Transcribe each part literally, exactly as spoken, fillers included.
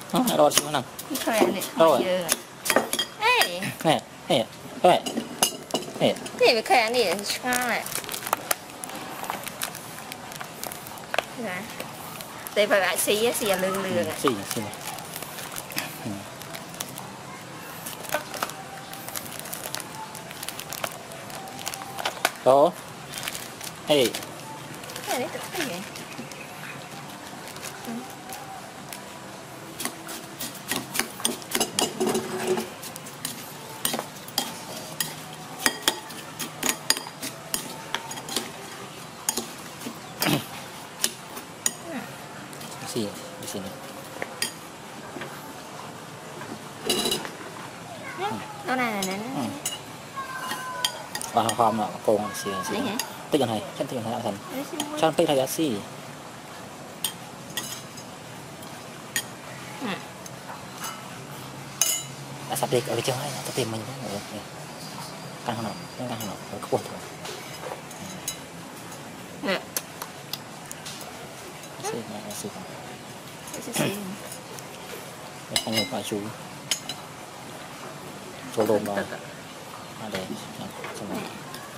rồi xíu nào khỏe này rồi ê nè nè nè nè นี่ไปแค่นี่ช่างแหละนะแต่แบบสีสีเหลืองเหลือง xì xì đó hey cái này cái gì xì di sini nó này này này và hòm là cồn xì xì tích này chân tích này thành chân tích này xì đã sắp đi ở cái chơi nó tìm mình căng nào căng nào nó cuộn nè xì này xì xì anh ngồi phải chú chỗ đồn rồi à đây xong rồi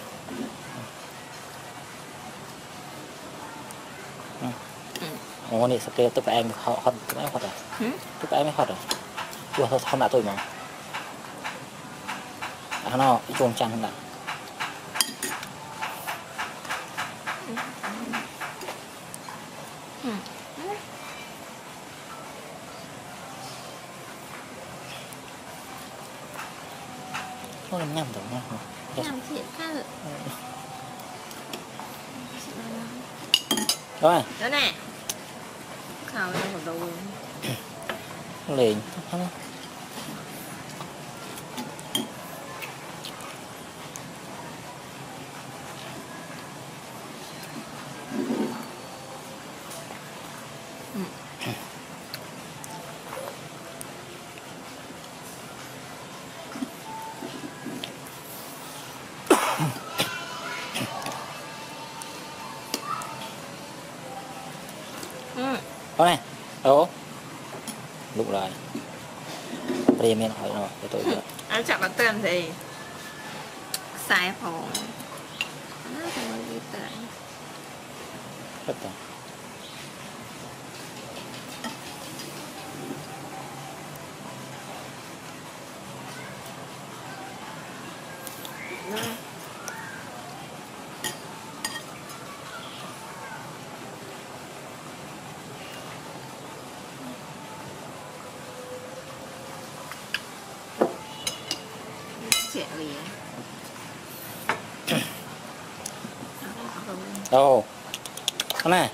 ồ này sắp kêu tôi phải em họ họ tôi phải rồi tôi phải em rồi chưa thôi không đã tôi mà à nó chuông chăn không đã nó làm nhầm rồi nha nhầm thiệt ha rồi đó nè khảo lên một đầu liền đó này đó lúc rồi premium hỏi rồi để tôi được anh chọn bánh tôm thì xài phòng nó không có gì tệ rất là trẻ lì đâu con này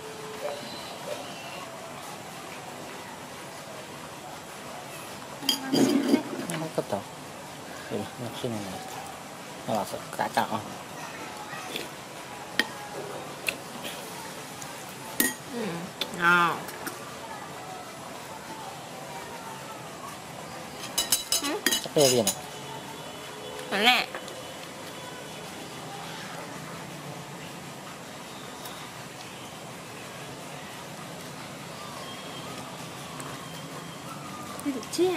nó cấp tàu đây nó khi này nó là cả cạo ngon chắc đây gì này đó nè được chưa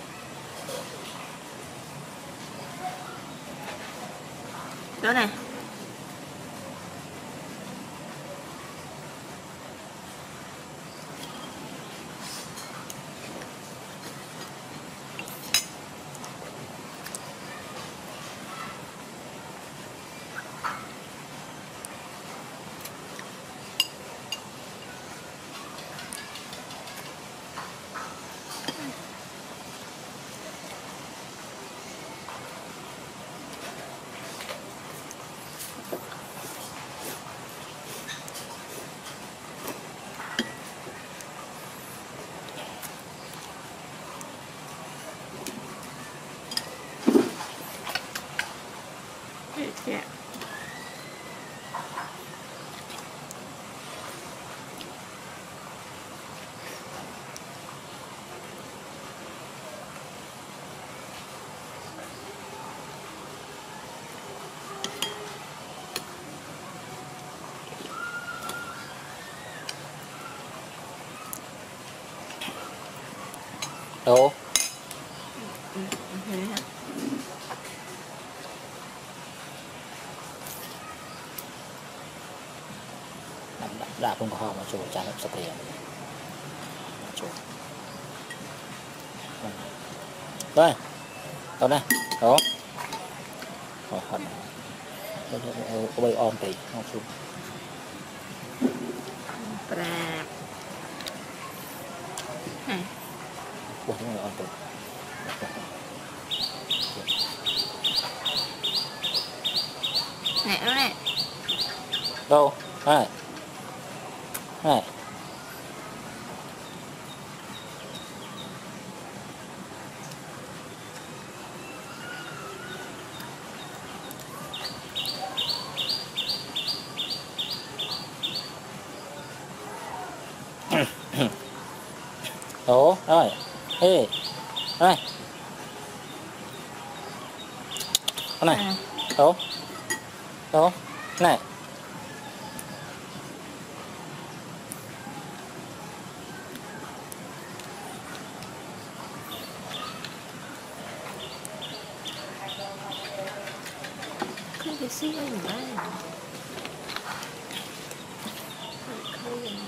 đó này Đâu? Ừ, thế hả? Đạp đạp không có hòm mà chủ chán sắp liền. Chủ. Đây. Đâu này? Đó. Rồi hẳn. Có bay on tí không xuống. Prap. Hả? Ủa thế này on tí. Nè đó nè. Đâu? Này. Này. Đó, rồi. Ê. Đây. Đó này. À. Đó. Đó. Này. Không thể xí ở những đây. Không thể.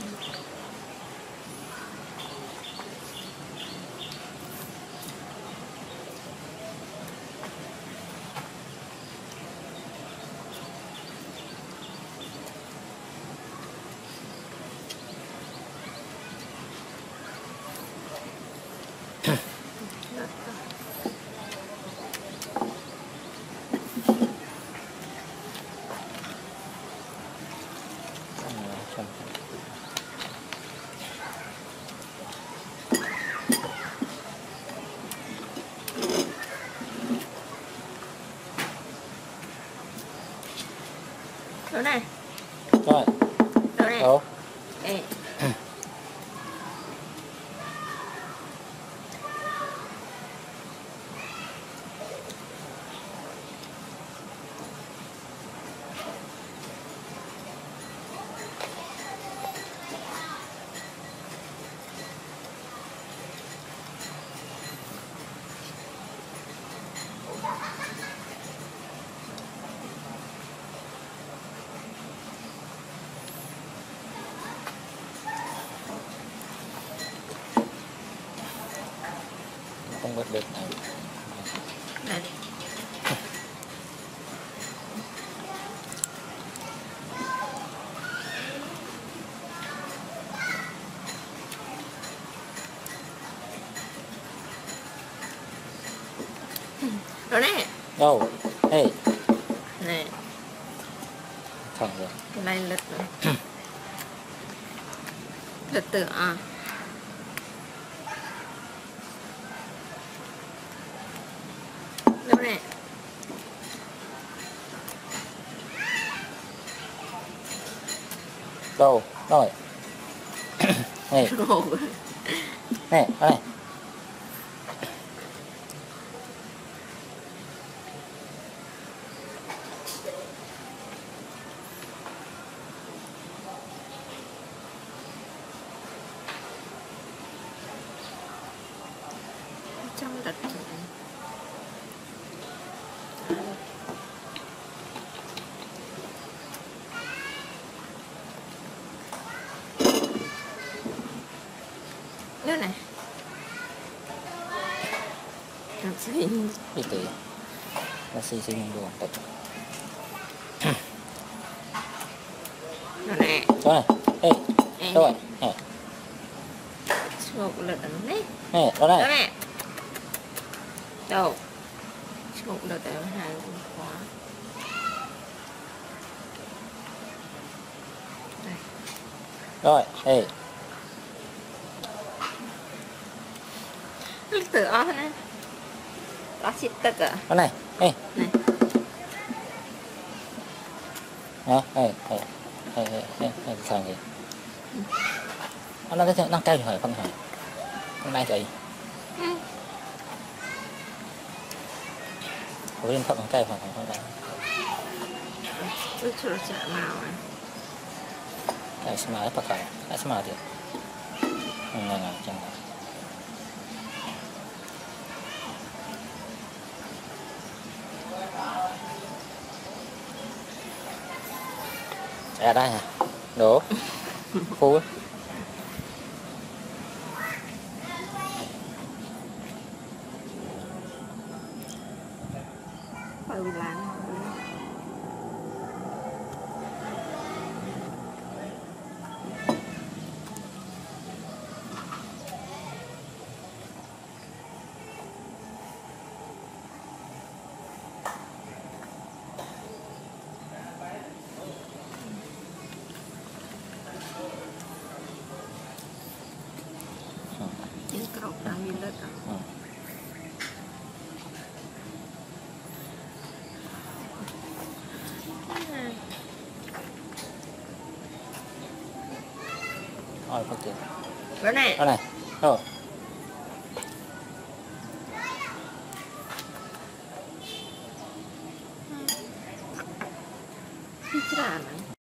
Đó này. Rồi. Đó này. Đó. Ê. Không bật được này. Này. Đó nè. Đâu? Ê. Nè. Thẳng rồi. Cái này lật rồi. Từ từ à. Đâu nè. Đâu? Rồi. Nè. Ngủ. Nè, đây này. Trong đặt rồi. Đây này. Làm gì? Đi tí. Nó xì xì mình đường tạch. Đó nè. Đó này. Ê. Ê. Đâu rồi? Nè. Một lượt ở nè. Nè, đó này. Đó nè. Đâu? Một lượt ở hai khóa. Đây. Rồi, ê. Lượt từ ó nè. Đó xịt tức à? Đó này. Ê. Này. Đó, ê, ê. Ê, ê, ê, ê, thằng gì? Nó đang cây hỏi không hỏi. Con này chị. Ừ. Ủa lên phận cây hỏi không đây. Ui trời chả màu à. Cái smart apa kai? Cái smart dia. Enggak enggak jangan. À đây hả? Đổ. Phu. Ừ là những cậu đang nhìn đất à? Rồi phát triển. Bữa này. Đó này. Rồi. Cái này.